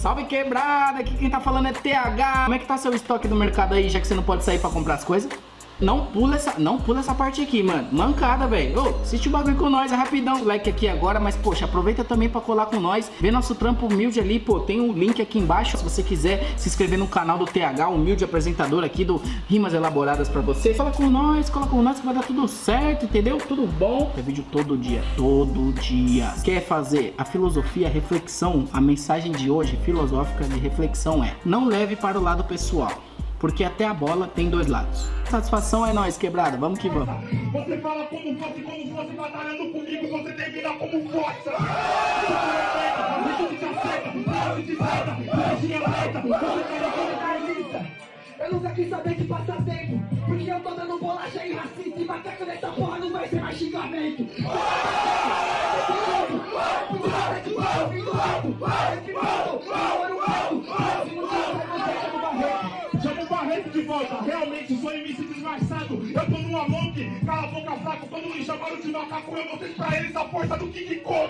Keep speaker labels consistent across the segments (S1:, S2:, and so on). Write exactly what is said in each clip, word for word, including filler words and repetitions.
S1: Salve quebrada, aqui quem tá falando é T H. Como é que tá seu estoque do mercado aí, já que você não pode sair pra comprar as coisas? Não pula essa, não pula essa parte aqui, mano. Mancada, velho. Ô, assiste o bagulho com nós, é rapidão. Like aqui agora, mas poxa, aproveita também pra colar com nós. Vê nosso trampo humilde ali, pô. Tem um link aqui embaixo se você quiser se inscrever no canal do T H, humilde apresentador aqui do Rimas Elaboradas pra você. Fala com nós, cola com nós que vai dar tudo certo, entendeu? Tudo bom. Tem vídeo todo dia, todo dia. Quer fazer a filosofia, a reflexão, a mensagem de hoje filosófica de reflexão é: não leve para o lado pessoal, porque até a bola tem dois lados. Satisfação é nóis, quebrada. Vamos que vamos.
S2: Você fala como fosse, como fosse batalhando comigo, você termina como fosse.
S3: Eu nunca quis saber de passatempo, porque eu tô dando bolacha e racista, e bateco nessa porra não vai ser mais xingamento.
S2: Chama o Barreto de volta, realmente sou M C desgraçado. Eu tô numa long, cala a boca fraco. Quando me chamaram de macaco, eu mostrei pra eles a força do King Kong.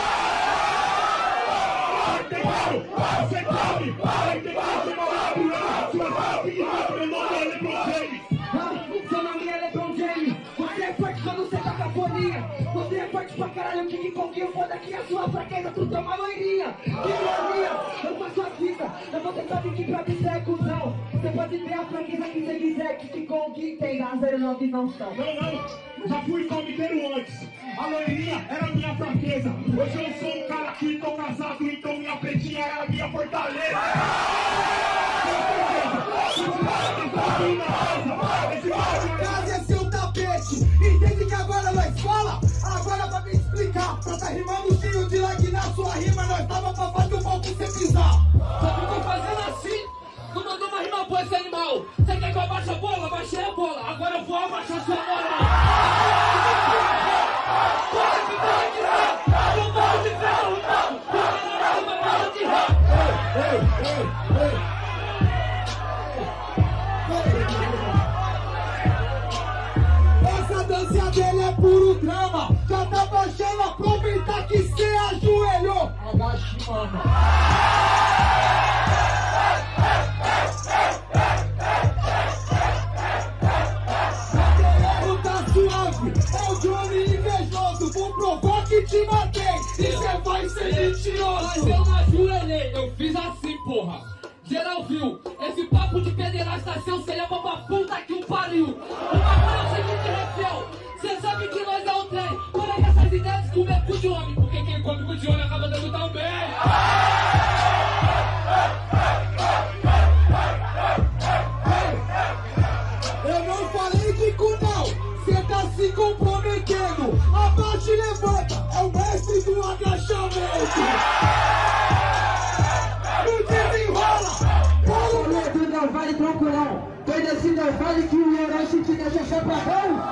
S2: Entendeu? Você come, entendeu? Você maluco, meu nome é LeBron James.
S3: Seu nome é LeBron James. Você é forte quando você tá com a fonia. Você é forte pra caralho, King Kong. O foda aqui é a sua fraqueza, tu toma loirinha. Que loirinha, eu faço a fita. Eu vou tentar vir aqui pra mim, é cuzão. Você pode ter a fraqueza que você quiser, King Kong tem a zero nove não são.
S2: Não, não, já fui palmiteiro antes. A loirinha era minha fraqueza. Hoje eu sou um cara que tô casado, então minha pretinha era minha fortaleza.
S3: Casa é seu tapete. Entende que agora nós fala? Agora pra me explicar. Pra tá rimando cheio de like na sua rima, nós tava pra fazer o pau pra você pisar.
S4: Só ficou fazendo assim. Não mandou uma rima boa esse animal. Você quer que eu abaixe a bola? Abaixei a bola. Agora eu vou abaixar sua moral. Pode ficar aqui, não. Não pode de ferro, não. Porque não é uma coisa de rap.
S3: Ei, ei, ei. Essa dança dele é puro drama. Já tá baixando, aproveitar que cê ajoelhou. Agache, mano. É o Johnny invejoso, vou provar que te matei e cê vai ser mentiroso.
S4: Mas eu não ajoelhei, eu fiz assim, porra. Geral viu, esse papo de pederasta seu, cê leva pra puta que o pariu. O bagulho é o seguinte, refel, cê sabe que nós é o trem. Para com essas ideias de comer cu de homem, porque quem come cu de homem acaba dando tão bem.
S3: Eu não falei de cu não, cê tá se comprometendo. Abaixa e levanta, é o mestre do agachamento. Não desenrola. Fala o medo, não vale tranquilão. Foi desse não vale que o Orochi te deixa chapadão.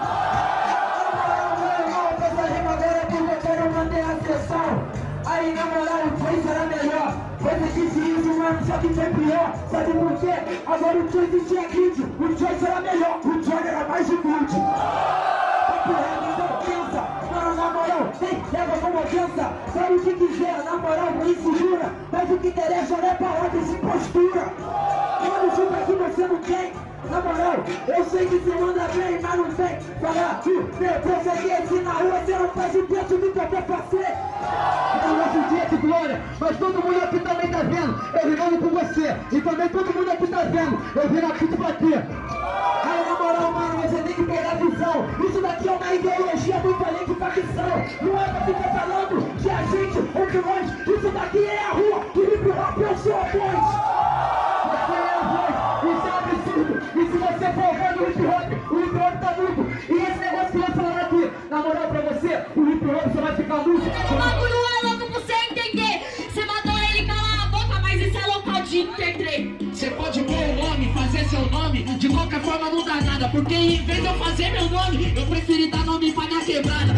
S3: Essa rimadeira que eu quero manter a sessão. Aí na moral o Trace era melhor. Você disse isso, mano, só que foi pior. Sabe por quê? Agora o Trace tinha kit. O Trace era melhor, o Johnny era mais humilde. Papo reto, não pensa. Mano, na moral, tem leva como ofensa. Fala o que quiser, na moral, não insegura. Mas o que interessa não é palavras e postura. Mano, chupa que você não tem. Na moral, eu sei que você manda bem, mas não tem. Falar de meu procedente na rua, você não faz o preço do que eu quero fazer. É o nosso dia de glória, mas todo mundo aqui também tá vendo. Eu rimando com você, e também todo mundo aqui tá vendo. Eu vim aqui te bater. Aí na moral, mano, você tem que pegar a visão. Isso daqui é uma ideologia muito além de facção. Não é pra ficar falando de a gente ou de nós. Isso daqui é a rua, o hip hop é o seu voz. Você é a voz, isso é absurdo. E se você for vendo o hip hop, o hip hop tá mudo. E esse negócio que eu tô falando aqui, na moral pra você, o hip hop só vai ficar mudo.
S5: O bagulho é louco pra você entender. Você mandou ele calar a boca, mas isso é local de entender.
S4: Você pode pôr o nome, fazer seu nome, de qualquer forma não dá nada. Porque em vez de eu fazer meu nome, eu preferi dar nome pra minha quebrada.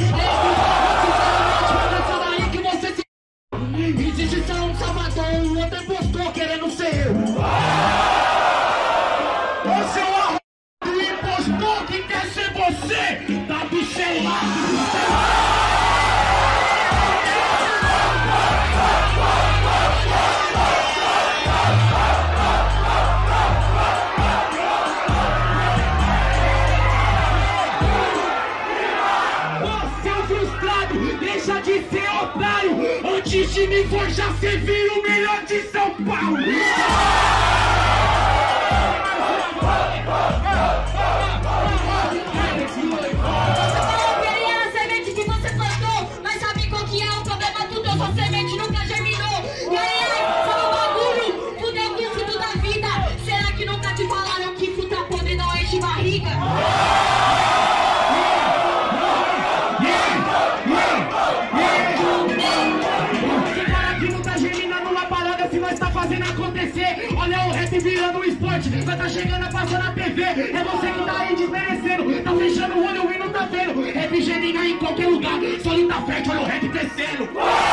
S4: É isso, daí que você se... Existe só um salvador, o outro é impostor querendo ser eu.
S2: Você é o arrombado do impostor que quer ser você, tá do seu lado. time forjar, cê vira o melhor de São Paulo.
S5: Semente nunca germinou. E aí, sabe o bagulho? Fudeu com o fruto da vida. Será que nunca te falaram que fruta podre não enche barriga?
S2: Esse cara aqui não tá germinando uma parada se nós tá fazendo acontecer. Olha o rap virando um esporte, nós tá chegando a passar na T V. É você que tá aí desmerecendo, tá fechando o olho e não tá vendo. Rap germina em qualquer lugar, solo tá fértil, olha o rap crescendo.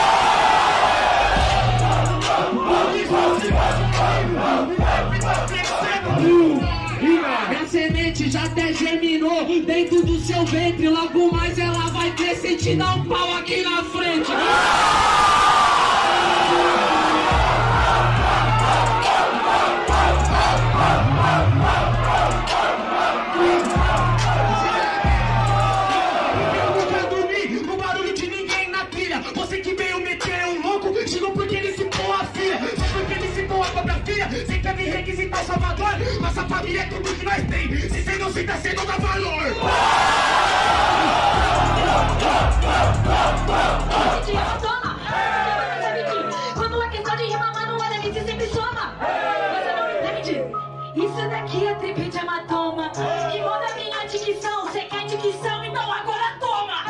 S4: A semente já até germinou dentro do seu ventre. Logo mais ela vai crescer e te dar um pau aqui na frente.
S2: Eu nunca dormi no barulho de ninguém na trilha. Você que veio meter é um louco, chegou porque ele citou a filha. Só porque ele citou a própria filha. Você quer me requisitar Salvador? Nossa família é tudo que nós tem. Se você não cita, você não dá valor.
S5: Toma! Quando é questão de rima, mano, o M C sempre soma. Você não me entende? Isso daqui é triple de hematoma. Que muda a minha dicção. Você quer dicção, então agora toma!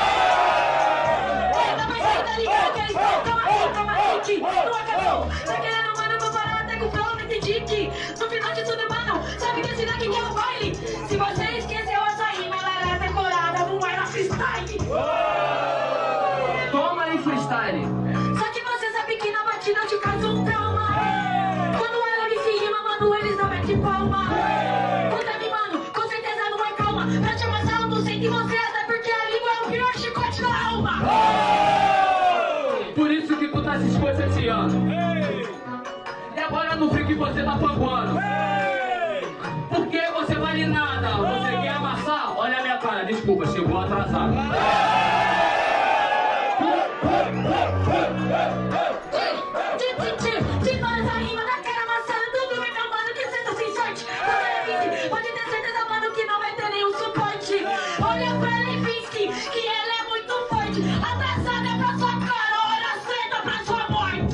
S5: É, dá mais saída ali, que eu quero estar. Toma aqui, toma aqui. Não acabou. Tá querendo, mano, vou parar até com o flow, não entendi que no final de tudo, mano, sabe que esse daqui que é o baile? Se você esqueceu essa rima, ela era decorada, não era freestyle.
S4: Toma aí, freestyle.
S5: Só que você sabe que na batida eu te causo um trauma. Quando ela me se rima, mano, eles não metem palma. Puta-me, mano, com certeza não é calma. Pra te amassar eu não sei que você é, porque a língua é o pior chicote da alma.
S4: Por isso que tu tá se escoceciando. E agora no frio que você tá panguando. Porque você vale nada. Você quer amassar? Olha a minha cara, desculpa, chegou atrasado.
S5: De nós a rima da cara amassada, tudo bem, meu mano, que cê tá sem sorte. Você pode ter certeza, mano, que não vai ter nenhum suporte. Olha pra Levinsky, que ela é muito forte. Abraçada é pra sua cara, hora certa pra sua morte.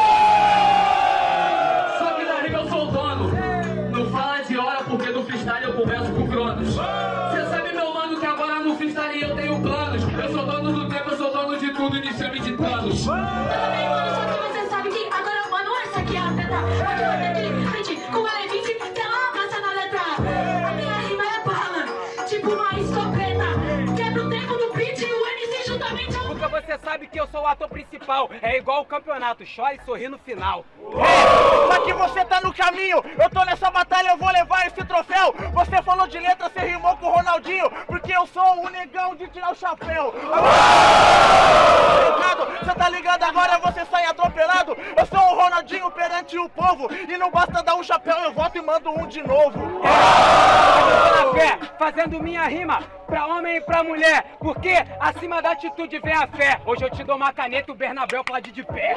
S4: Só que da rima eu sou o dono. Não fala de hora porque no freestyle eu converso com o Cronos. Cê sabe, meu mano, que agora no freestyle eu tenho planos. Eu sou dono do tempo, eu sou dono de tudo e me chame de Thanos.
S5: Tudo bem, mano, só que você sabe que agora, mano, essa aqui é a treta. Aqui vai ter aquele frente com a Levinsky, que ela abraça na letra. A minha rima é bala, tipo uma escopeta. Quebra o tempo do beat e o M C juntamente é um...
S6: Porque você sabe que eu sou o ator principal. É igual o campeonato, chora e sorri no final. É, só que você tá no caminho. Eu tô nessa batalha, eu vou levar esse troféu. Você falou de letra, você rimou com o Ronaldinho. Porque eu sou o negão de tirar o chapéu. Você tá ligado agora, você sai atropelado. Eu sou o Ronaldinho perante o povo. E não basta dar um chapéu, eu volto e mando um de novo. É, eu tô na fé, fazendo minha rima pra homem e pra mulher. Porque acima da atitude vem a fé. Hoje eu te dou uma caneta e o Bernabéu pode de pé.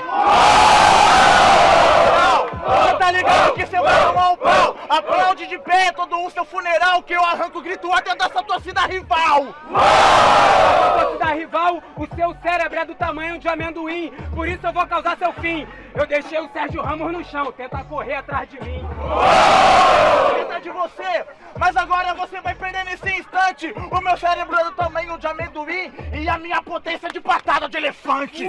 S6: Você tá ligado que você vai tomar um pau. Aplaude de pé, todo um seu funeral. Que eu arranco o grito até dessa torcida rival. A torcida rival, o seu cérebro é do tamanho de amendoim. Por isso eu vou causar seu fim. Eu deixei o Sérgio Ramos no chão, tenta correr atrás de mim. Tenta de você, mas agora você vai perder nesse instante. O meu cérebro é do tamanho de amendoim e a minha potência de patada de elefante.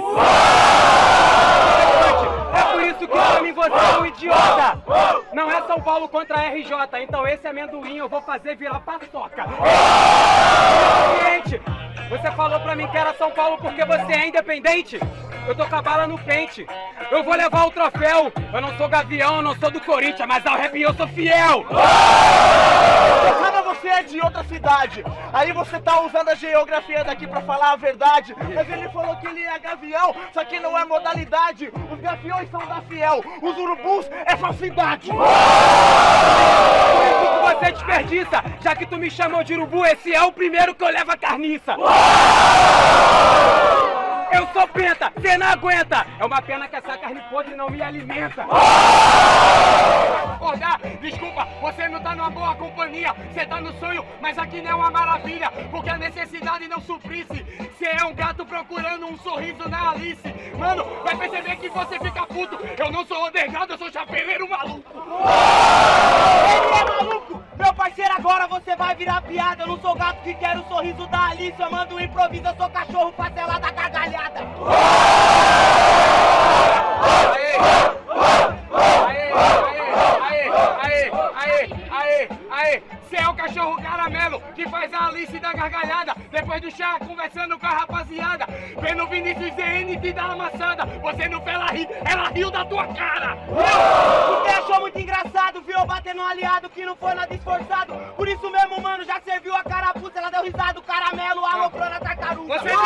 S6: É por isso que pra mim você é um idiota. Não é São Paulo contra a R J, então esse amendoim eu vou fazer virar paçoca. Gente, você falou pra mim que era São Paulo porque você é independente. Eu tô com a bala no pente. Eu vou levar o troféu. Eu não sou gavião, eu não sou do Corinthians, mas ao rap eu sou fiel. Você é de outra cidade. Aí você tá usando a geografia daqui pra falar a verdade. Mas ele falou que ele é gavião, só que não é modalidade. Os gaviões são da Fiel, os urubus é falsidade. Por isso que você desperdiça. Já que tu me chamou de urubu, esse é o primeiro que eu levo a carniça. Eu sou penta, cê não aguenta. É uma pena que essa carne podre não me alimenta. Acordar, desculpa, você não tá numa boa companhia. Cê tá no sonho, mas aqui não é uma maravilha, porque a necessidade não suprisse. Cê é um gato procurando um sorriso na Alice. Mano, vai perceber que você fica puto. Eu não sou underground, eu sou chapeleiro maluco.
S7: Ele é maluco! Meu parceiro, agora você vai virar piada. Eu não sou gato que quer o sorriso da Alice. Eu mando um improviso, eu sou cachorro facelado da gargalhada.
S6: Aê! Aê! Aê! Aê! Aê! Aê! Aê! Cê é o cachorro caramelo que faz a Alice dar gargalhada depois do chá, conversando com a rapaziada. Vendo o Vinícius Z N te dar amassada. Você não fez ela rir, ela riu da tua cara.
S7: Você achou muito engraçado, viu? Eu batendo um aliado que não foi nada esforçado. Por isso mesmo, mano, já serviu a carapuça. Ela deu risada, o caramelo aloprou na tartaruga.
S6: Você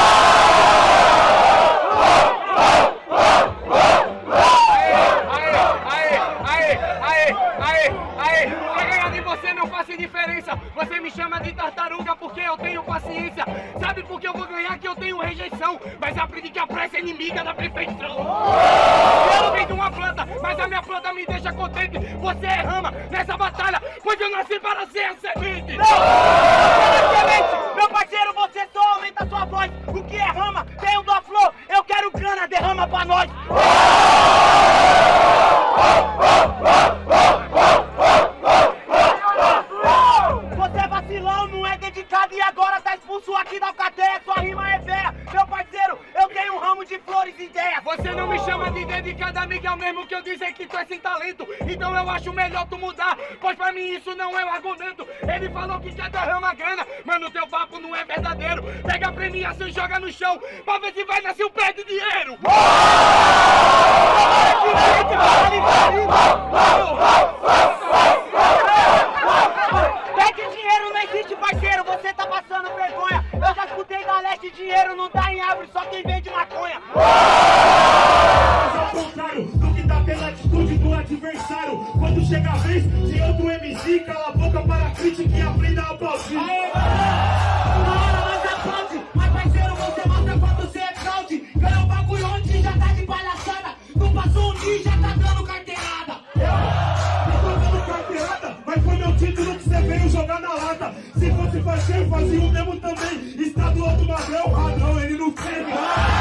S6: você não faz diferença, você me chama de tartaruga porque eu tenho paciência. Sabe por que eu vou ganhar? Que eu tenho rejeição, mas aprendi que a pressa é inimiga da perfeição. Eu venho de uma planta, mas a minha planta me deixa contente. Você é rama nessa batalha, pois eu nasci para ser a semente.
S7: Não! Meu parceiro, você só aumenta a sua voz. O que é rama? Tem um da flor, eu quero grana, derrama pra nós. Você é vacilão, não é dedicado e agora tá expulso aqui da alcateia. Sua rima é véia. Meu parceiro, eu tenho um ramo de flores e ideias.
S6: Você não me chama de dedicado, amigo, é o mesmo que eu dizer que tu é sem talento. Então eu acho melhor tu mudar, pois pra mim isso não é um argumento. Ele falou que quer derramar grana, mano, teu papo não é verdadeiro. Pega a premiação e joga no chão, pra ver se vai nascer um pé de dinheiro.
S7: Pé de dinheiro não existe, parceiro, você tá passando vergonha. Eu já escutei da leste, dinheiro não tá em árvore, só quem vende maconha.
S2: Mas ao contrário do que dá pela atitude do adversário. Quando chega a vez de outro M C, cala a boca para a crítica e aprenda a aplaudir.
S7: Aê, uma hora mais aplaude, mas parceiro, você mostra quando você é fraude. Ganha o bagulho onde já tá de palhaçada. Não passou um dia, já tá dando carteirada.
S2: Eu tô dando carteirada, mas foi meu título que você veio jogar na lata. Se fosse parceiro, fazia o mesmo também. Estadual do Magrão, ah não, ele não teve.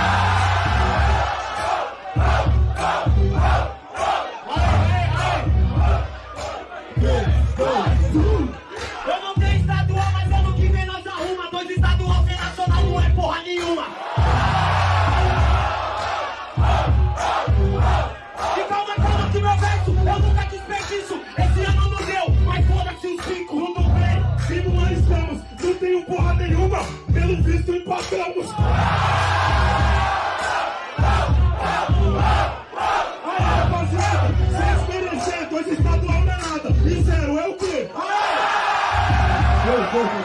S7: Eu não tenho estadual, mas ano que vem nós arruma. Dois estadual sem nacional não é porra nenhuma. E calma, calma que meu verso eu nunca desperdiço. Esse ano não deu, mas foda-se os cinco.
S2: Tudo bem, e não arriscamos, não tenho porra nenhuma. Pelo visto empatamos. Aí rapaziada, sem desmerecer, dois estadual não é nada. E zero é o quê?
S3: Meu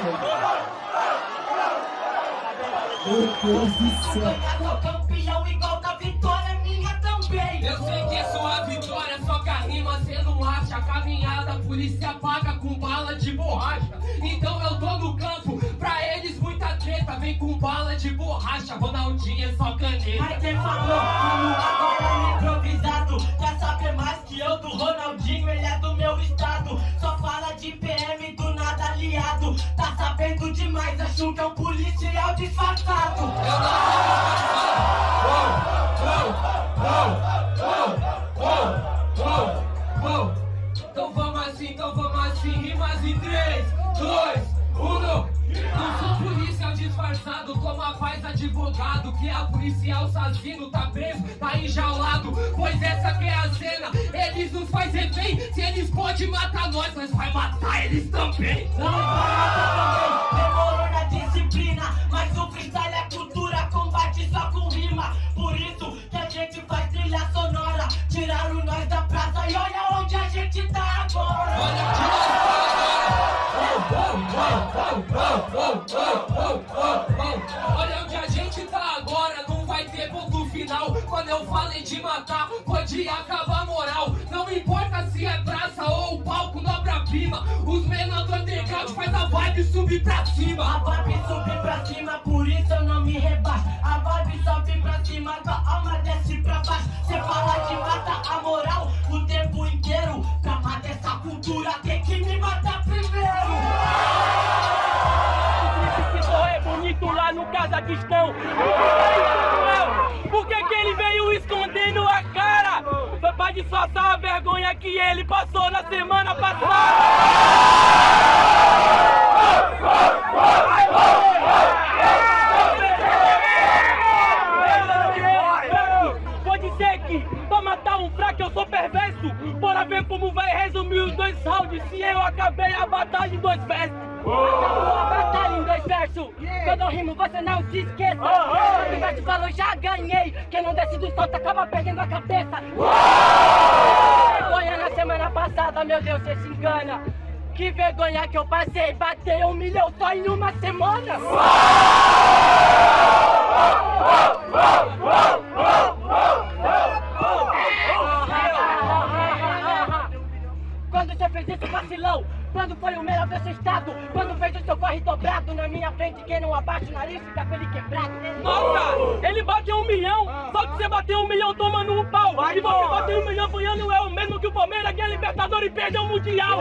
S3: Deus do céu.
S5: Sou campeão igual da vitória, minha também.
S4: Eu sei que é sua vitória, só que a rima cê não acha. A caminhada, a polícia paga com bala de borracha. Então eu tô no campo, pra eles muita treta. Vem com bala de borracha, Ronaldinho é só caneta.
S7: Mas quem falou, como agora é improvisado. Quer saber mais que eu do Ronaldinho, ele é do meu estado. Só fala de P M do nada aliado. Tá sabendo demais, acho que é um policial disfarçado.
S4: Eu não Então vamos assim, então vamos assim, rimas em três, dois, um. Não sou policial disfarçado, como a paz advogado. Que a policial assassino tá preso, tá enjaulado. Pois essa que é a cena, eles nos fazem bem. Se eles podem matar nós, nós vai matar eles também.
S7: Não vai matar também, demorou na disciplina. Mas o freestyle é cultura, combate só com rima. Por isso que a gente faz trilha sonora. Tiraram nós da praça e olha onde a gente tá agora.
S4: Olha onde nós Olha onde a gente tá agora, não vai ter ponto final. Quando eu falei de matar, pode acabar a moral. Não importa se é praça ou palco, obra-prima. Os menores do underground faz a vibe vibe subir pra cima.
S7: A vibe subir pra cima, por isso eu não me rebaixo. A vibe sobe pra cima, tua alma desce pra baixo. Cê fala de mata a moral o tempo inteiro. Pra matar essa cultura tem que me matar primeiro.
S4: Esse só é bonito lá no Cazaquistão. Por que que ele veio escondendo a cara? Foi pra disfarçar a vergonha que ele passou na semana passada. Pode ser que pra matar um fraco eu sou perverso. Bora ver como vai resumir os dois rounds se eu acabei a batalha em dois versos. Acabou a batalha em dois versos. Quando eu rimo você não se esqueça. Quando o verso falou já ganhei. Quem não desce do salto acaba perdendo a cabeça. Vergonha na semana passada, meu Deus, você se engana. Que vergonha que eu passei, bateu um milhão só em uma semana. Quando você fez isso, vacilão? Quando foi o melhor desse estado? Quando fez o seu corre dobrado na minha frente, quem não abaixa o nariz fica com ele quebrado. Nossa, ele bateu um milhão, só que você bateu um milhão tomando um pau. E você bateu um milhão apanhando é o mesmo que o Palmeiras ganha Libertadores e perdeu o Mundial.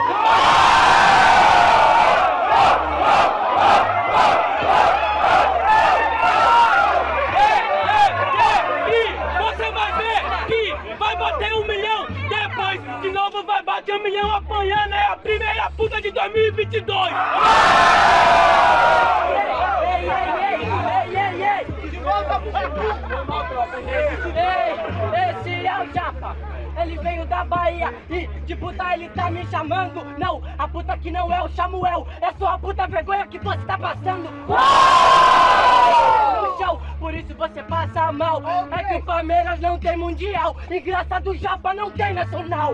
S4: Você vai ver que vai bater um milhão depois, de novo vai bater um milhão apanhando, é a primeira puta de dois mil e vinte e dois. Ei, ei, ei, ei, ei, ei, de volta pro Ei, esse é o Japa. Ele veio da Bahia e de puta ele tá me chamando. Não, a puta que não é o Samuel, é só a puta vergonha que você tá passando. No chão, por isso você passa mal. É que o Palmeiras não tem mundial e graça do Japa não tem nacional.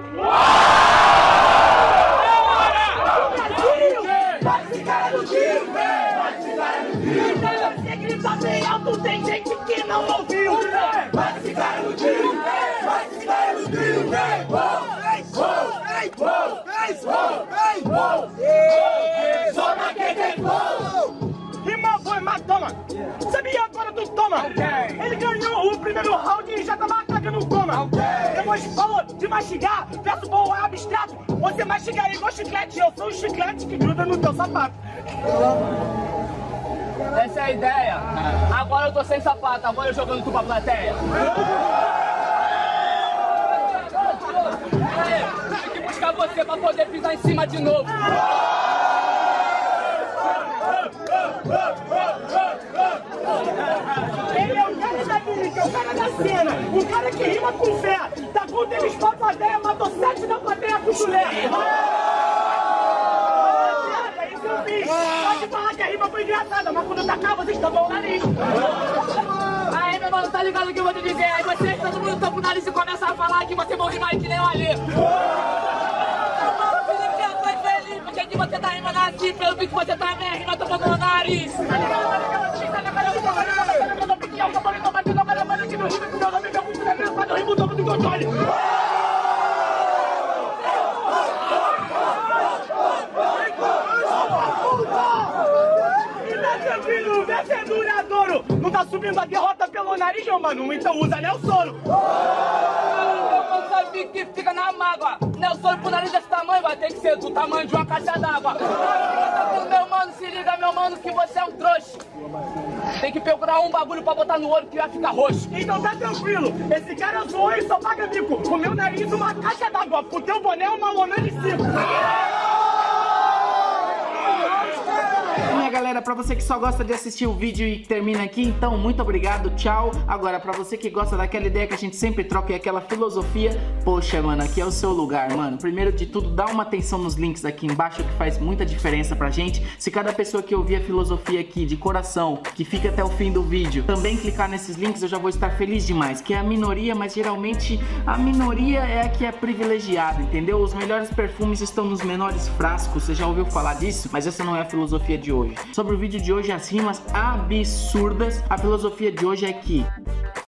S3: Vai esse cara no tiro, vai esse cara no tiro.
S7: Então você grita bem alto, tem gente que não ouviu.
S3: Vai esse cara no tiro, vai esse cara no tiro, vem. Só na que tem flow.
S6: Rima foi, mas toma. Sabia agora do toma? Ele ganhou o primeiro round e já tava atacando o coma. Depois falou de mastigar, verso bom é abstrato. Você mastiga igual chiclete, eu sou o chiclete que gruda no teu sapato.
S4: Essa é a ideia. Agora eu tô sem sapato, agora eu jogando tu pra plateia. Tem que buscar você pra poder pisar em cima de novo.
S6: Ele é o cara da mímica, o cara da cena, o cara que rima com fé. Tá com o tênis pra plateia, matou sete da plateia com chulé. É isso eu fiz. Pode falar que a rima foi engraçada, mas quando tacar vocês tampam o nariz.
S4: Aí meu mano, tá ligado o que eu vou te dizer? Aí vocês, todo mundo tampa o nariz e começa a falar que você vão rimar que nem o Alê. Porque que você tá rimando assim, pelo que você tá me rimando, tampando o nariz. Tá ligado, tá ligado, tá ligado, tá ligado, tá ligado, tá ligado, tá ligado, tá ligado, tá ligado, tá ligado, tá ligado, que meu rimo, que meu nome, que eu vou ficar gravado, eu rimo todo do controle.
S6: E tá tranquilo, vê se é duradouro. Não tá subindo a derrota pelo nariz, meu mano, então usa Nelsoro.
S4: Eu sabe que fica na mágoa. Nelsoro pro nariz desse tamanho vai ter que ser do tamanho de uma caixa d'água. Meu mano, se liga, meu mano, que você é um trouxa. Tem que procurar um bagulho pra botar no olho que vai ficar roxo.
S6: Então tá tranquilo, esse cara zoou e só paga bico. O meu nariz uma caixa d'água, pro teu boné é uma lona de cinco.
S1: Minha galera, pra você que só gosta de assistir o vídeo e termina aqui, então muito obrigado, tchau. Agora, pra você que gosta daquela ideia que a gente sempre troca e aquela filosofia, poxa, mano, aqui é o seu lugar, mano. Primeiro de tudo, dá uma atenção nos links aqui embaixo que faz muita diferença pra gente. Se cada pessoa que ouvir a filosofia aqui de coração, que fica até o fim do vídeo, também clicar nesses links, eu já vou estar feliz demais. Que é a minoria, mas geralmente a minoria é a que é privilegiada, entendeu? Os melhores perfumes estão nos menores frascos, você já ouviu falar disso? Mas essa não é a filosofia de hoje. Sobre o vídeo de hoje, as rimas absurdas, a filosofia de hoje é que